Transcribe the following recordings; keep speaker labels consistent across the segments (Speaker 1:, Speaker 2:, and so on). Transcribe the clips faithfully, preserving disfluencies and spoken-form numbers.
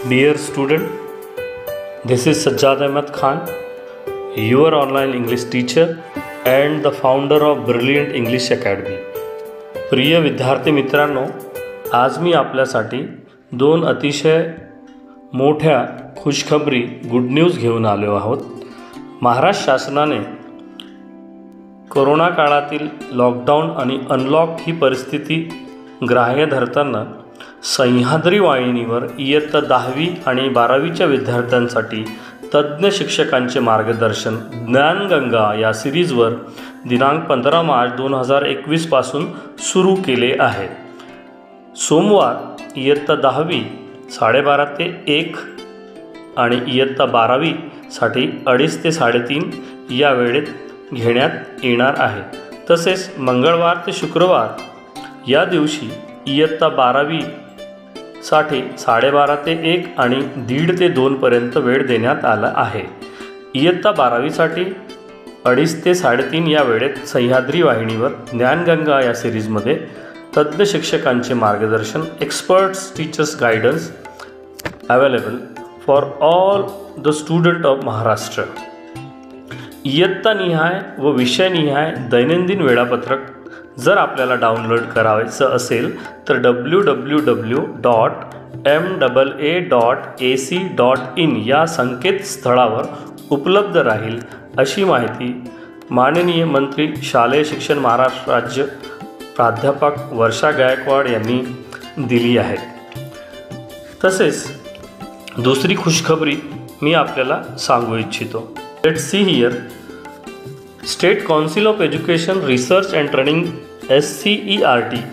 Speaker 1: Dear student, this is Sajjad Ahmed Khan, your online English teacher and the founder of Brilliant English Academy. प्रिय विद्यार्थी मित्रांनो, आज मी आपल्यासाठी दोन अतिशय मोठ्या खुशखबरी गुड न्यूज घेऊन आलो आहोत. महाराष्ट्र शासनाने कोरोना काळातील लॉकडाऊन आणि अनलॉक ही परिस्थिती ग्राह्य धरताना सह्याद्री वाहिनीवर इयत्ता दहावी आणि बारावीच्या विद्यार्थ्यांसाठी तज्ज्ञ शिक्षकांचे मार्गदर्शन ज्ञानगंगा या सिरीजवर दिनांक पंधरा मार्च दोन हजार एकवीस पासून सुरू केले आहे. सोमवार इयत्ता दहावी साडेबारा ते एक आणि इयत्ता बारावीसाठी अडीच ते साडेतीन या वेळेत घेण्यात येणार आहे. तसेच मंगळवार ते शुक्रवार या दिवशी इयत्ता बारावी साठी साडेबारा ते एक आणि दीड ते दोनपर्यंत वेळ देण्यात आला आहे. इयत्ता बारावीसाठी अडीच ते साडेतीन या वेळेत सह्याद्री वाहिनीवर ज्ञानगंगा या सिरीजमध्ये तज्ज्ञ शिक्षकांचे मार्गदर्शन experts teachers guidance available for all the student of Maharashtra. इयत्तानिहाय व विषयनिहाय दैनंदिन वेळापत्रक जर आपल्याला डाउनलोड करायचं असेल तर W W W dot M double A dot A C dot in या संकेतस्थळावर उपलब्ध राहील अशी माहिती माननीय मंत्री शालेय शिक्षण महाराष्ट्र राज्य प्राध्यापक वर्षा गायकवाड यांनी दिली आहे. तसेच दुसरी खुशखबरी मी आपल्याला सांगू इच्छितो. Let's see here. State council of education research and training S C E R T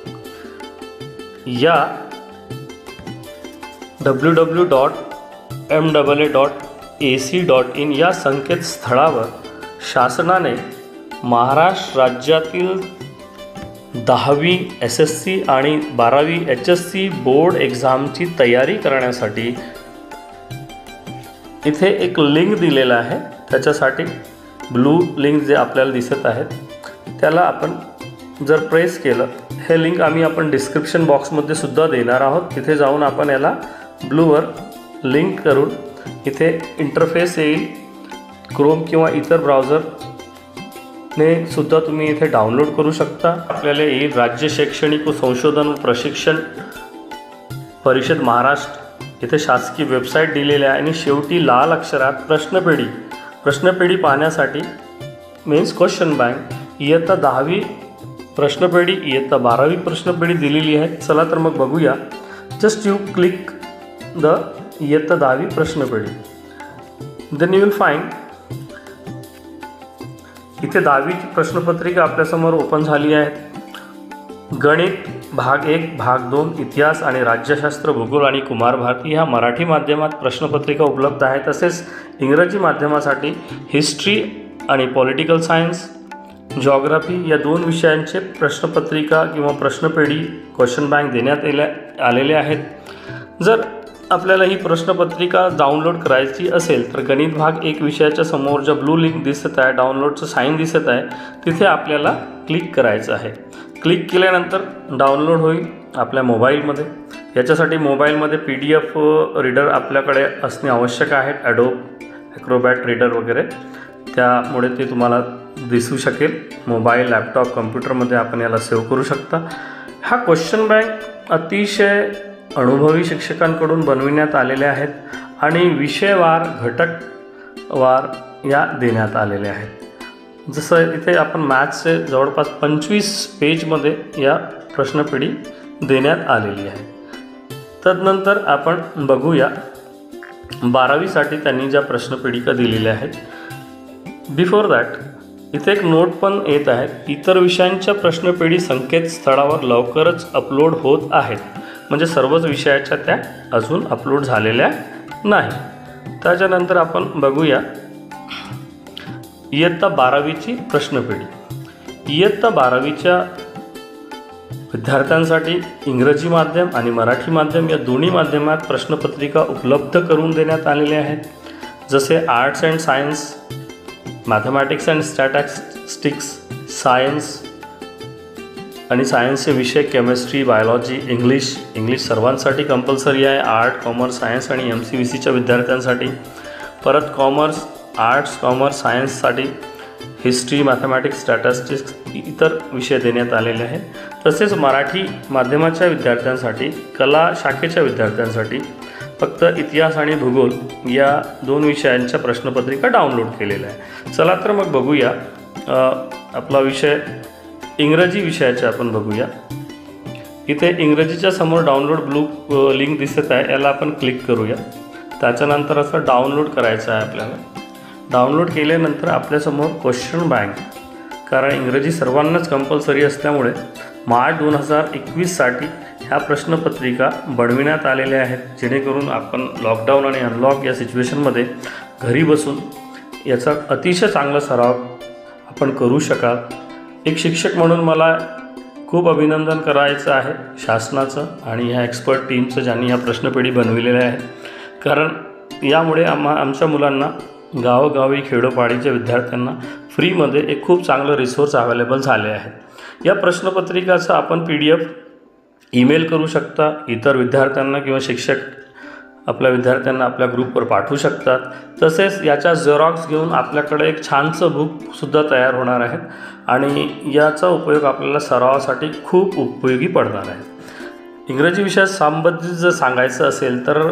Speaker 1: या W W dot M double A dot A C dot in या संकेतस्थळावर शासनाने महाराष्ट्र राज्यातील दहावी एस एस सी आणि बारावी एच एस सी बोर्ड एक्झामची तयारी करण्यासाठी इथे एक लिंक दिलेला आहे. त्याच्यासाठी ब्लू लिंक जे आपल्याला दिसत आहेत त्याला आपण जर प्रेस केलं, हे लिंक आम्ही आपण डिस्क्रिप्शन बॉक्समध्ये सुद्धा देणार आहोत. तिथे जाऊन आपण याला ब्लूवर लिंक करून इथे इंटरफेस येईल. क्रोम किंवा इतर ब्राउझरने सुद्धा तुम्ही इथे डाउनलोड करू शकता. आपल्याला येईल राज्य शैक्षणिक व संशोधन व प्रशिक्षण परिषद महाराष्ट्र. इथे शासकीय वेबसाईट दिलेली आहे आणि शेवटी लाल अक्षरात प्रश्नपेढी प्रश्नपेढी पाहण्यासाठी मीन्स क्वेश्चन बँक इयत्ता दहावी प्रश्नपेढी इयत्ता बारावी प्रश्नपेढी दिलेली आहे. चला तर मग बघूया. जस्ट यू क्लिक द इयत्ता दहावी प्रश्नपेढी. देन यू विल फाइंड इथे दहावीची प्रश्नपत्रिका आपल्यासमोर ओपन झाली आहे. गणित भाग एक, भाग दोन, इतिहास आणि राज्यशास्त्र, भूगोल आणि कुमार भारती ह्या मराठी माध्यमात प्रश्नपत्रिका उपलब्ध आहे. तसेच इंग्रजी माध्यमासाठी हिस्ट्री आणि पॉलिटिकल सायन्स, जॉग्राफी या दोन विषयांचे प्रश्नपत्रिका किंवा प्रश्नपेढी क्वेश्चन बँक देण्यात येल्या आलेले आहेत. जर आपल्याला ही प्रश्नपत्रिका डाउनलोड करायची असेल तर गणित भाग एक विषयाच्या समोर ज्या ब्लू लिंक दिसत आहे, डाउनलोडचं साईन दिसत आहे, तिथे आपल्याला क्लिक करायचं आहे. क्लिक केल्यानंतर डाउनलोड होईल आपल्या मोबाईलमध्ये. याच्यासाठी मोबाईलमध्ये पी डी एफ रीडर आपल्याकडे असणे आवश्यक आहे. ॲडोब ॲक्रोबॅट रीडर वगैरे, त्यामुळे ते तुम्हाला दिसू शकेल. मोबाईल, लॅपटॉप, कम्प्युटरमध्ये आपण याला सेव्ह करू शकता. हा क्वेश्चन बँक अतिशय अनुभवी शिक्षकांकडून बनविण्यात आलेले आहेत आणि विषयवार घटकवार या देण्यात आलेले आहेत. जसं इथे आपण मॅथ्सचे जवळपास पंचवीस पेजमध्ये या प्रश्नपेढी देण्यात आलेली आहे. तदनंतर आपण बघूया बारावीसाठी त्यांनी ज्या प्रश्नपेढिका दिलेल्या आहेत. बिफोर दॅट इथे एक नोट पण येत आहे. इतर विषयांच्या प्रश्नपेढी संकेतस्थळावर लवकरच अपलोड होत आहेत. म्हणजे सर्वच विषयाच्या त्या अजून अपलोड झालेल्या नाही. त्याच्यानंतर आपण बघूया इयत्ता बारावीची प्रश्नपेढी. इयत्ता बारावीच्या विद्यार्थ्यांसाठी इंग्रजी माध्यम आणि मराठी माध्यम या दोन्ही माध्यमात प्रश्नपत्रिका उपलब्ध करून देण्यात आलेल्या आहेत. जसे arts and science, mathematics and statistics, science, आणि सायन्सचे विषय केमिस्ट्री, बायोलॉजी, इंग्लिश इंग्लिश सर्वांसाठी कंपल्सरी आहे. आर्ट, कॉमर्स, सायन्स आणि एम सी व्ही सीच्या विद्यार्थ्यांसाठी. परत कॉमर्स, आर्ट्स, कॉमर्स, सायन्ससाठी हिस्ट्री, मॅथमॅटिक्स, स्टॅटिस्टिक्स इतर विषय देण्यात आलेले आहेत. तसेच मराठी माध्यमाच्या विद्यार्थ्यांसाठी, कला शाखेच्या विद्यार्थ्यांसाठी फक्त इतिहास आणि भूगोल या दोन विषयांच्या प्रश्नपत्रिका डाउनलोड केलेल्या आहे. चला तर मग बघूया. आपला विषय इंग्रजी विषयाचे आपण बघूया. इथे इंग्रजीच्या समोर डाउनलोड ब्लू लिंक दिसत आहे, याला आपण क्लिक करूया. त्याच्यानंतर असं डाउनलोड करायचं आहे आपल्याला. डाउनलोड केल्यानंतर आपल्यासमोर क्वेश्चन बँक, कारण इंग्रजी सर्वांनाच कंपल्सरी असल्यामुळे मार्च दोन हजार एकवीससाठी ह्या प्रश्नपत्रिका बनविण्यात आलेल्या आहेत, जेणेकरून आपण लॉकडाऊन आणि अनलॉक या सिच्युएशनमध्ये घरी बसून याचा अतिशय चांगला सराव आपण करू शकाल. एक शिक्षक म्हणून मला खूप अभिनंदन करायचं आहे शासनाचं आणि ह्या एक्सपर्ट टीमचं, ज्यांनी ह्या प्रश्नपेढी बनविलेल्या आहेत. कारण यामुळे आम्हा आमच्या मुलांना, गावोगावी खेडोपाडीच्या विद्यार्थ्यांना फ्रीमध्ये एक खूप चांगलं रिसोर्स अवेलेबल झाले आहेत. या प्रश्नपत्रिकाचा आपण पी डी एफ ईमेल करू शकता इतर विद्यार्थ्यांना, किंवा शिक्षक आपल्या विद्यार्थ्यांना आपल्या ग्रुपवर पाठवू शकतात. तसेच याच्या झेरॉक्स घेऊन आपल्याकडे एक छानसं बुकसुद्धा तयार होणार आहे आणि याचा उपयोग आपल्याला सरावासाठी खूप उपयोगी पडणार आहे. इंग्रजी विषयात संबंधित जर सांगायचं असेल तर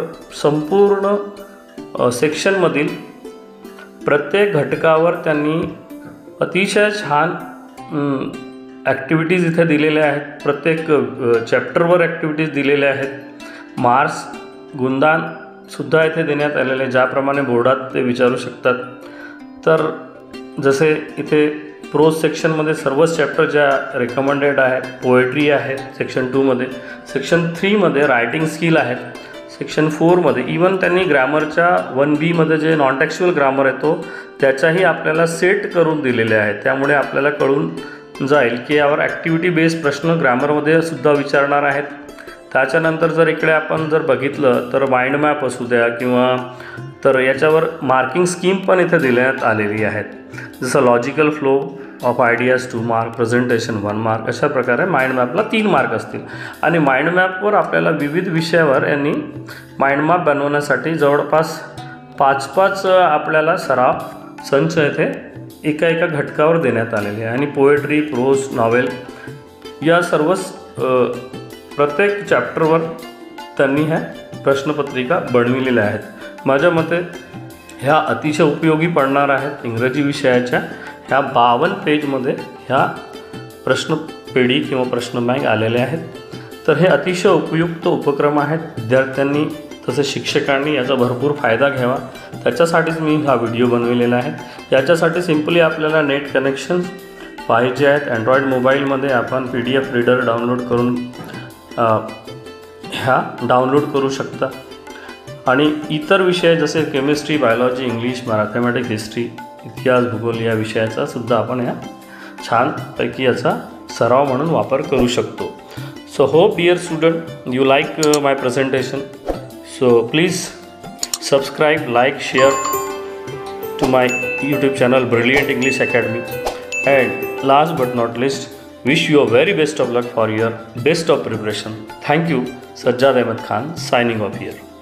Speaker 1: संपूर्ण सेक्शनमधील प्रत्येक घटकावर त्यांनी अतिशय छान ॲक्टिव्हिटीज इथे दिलेल्या आहेत. प्रत्येक चॅप्टरवर ॲक्टिव्हिटीज दिलेल्या आहेत. मार्क्स, गुणदानसुद्धा इथे देण्यात आलेले आहे, ज्याप्रमाणे बोर्डात ते विचारू शकतात. तर जसे इथे प्रोज सेक्शनमध्ये सर्वच चॅप्टर ज्या रेकमेंडेड आहेत. पोएट्री आहे सेक्शन टूमध्ये, सेक्शन थ्रीमध्ये रायटिंग स्किल आहेत, सेक्शन फोरमध्ये इवन त्यांनी ग्रॅमरच्या वन बीमध्ये जे नॉन टेक्स्च्युअल ग्रामर आहे तो त्याच्याही आपल्याला सेट करून दिलेले आहे. त्यामुळे आपल्याला कळून जाईल की यावर ॲक्टिव्हिटी बेस्ड प्रश्न ग्रॅमरमध्ये सुद्धा विचारणार आहेत. त्याच्यानंतर जर इकडे आपण जर बघितलं तर माइंड मॅप असू द्या किंवा तर याच्यावर मार्किंग स्कीम पण इथे देण्यात आलेली आहेत. जसं logical flow of ideas two mark, presentation one mark, अशा प्रकारे माइंड मॅपला तीन मार्क असतील. आणि माइंड मॅपवर आपल्याला विविध विषयावर यांनी माइंड मॅप बनवण्यासाठी जवळपास पाच पाच आपल्याला सराव संच येथे एका एका घटकावर देण्यात आलेले आहे. आणि पोएट्री, प्रोज, नॉवेल या सर्वच प्रत्येक चॅप्टरवर त्यांनी ह्या प्रश्नपत्रिका बनविलेल्या आहेत. माझ्या मते ह्या अतिशय उपयोगी पडणार आहेत. इंग्रजी विषयाच्या ह्या बावन्न पेजमध्ये ह्या प्रश्नपेढी किंवा प्रश्न बँक आलेले आहेत. तर हे अतिशय उपयुक्त उपक्रम आहेत. विद्यार्थ्यांनी तसेच शिक्षकांनी याचा भरपूर फायदा घ्यावा, त्याच्यासाठीच मी हा व्हिडिओ बनविलेला आहे. याच्यासाठी सिम्पली आपल्याला नेट कनेक्शन पाहिजे आहेत. अँड्रॉईड मोबाईलमध्ये आपण P D F reader download करून ह्या डाउनलोड करू शकता. आणि इतर विषय जसे chemistry, biology, English, mathematics, history, इतिहास, भूगोल या विषयाचा सुद्धा आपण ह्या छानपैकी याचा सराव म्हणून वापर करू शकतो. So hope dear student you like my presentation. So please subscribe, like, share to my YouTube channel brilliant English academy. And last but not least, wish you a very best of luck for your best of preparation. Thank you. Sajjad Ahmed Khan signing off here.